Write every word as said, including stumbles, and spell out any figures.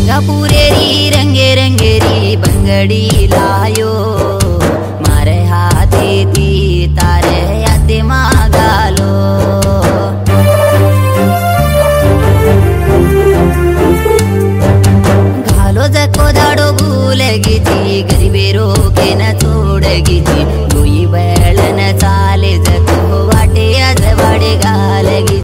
पूरेरी रंगे रंगेरी बंगड़ी लायो मारे हाथे थी तारे यादे मागालो घालो जको दाड़ो भूलगी थी गरीबेरो के न छोड़गी थी।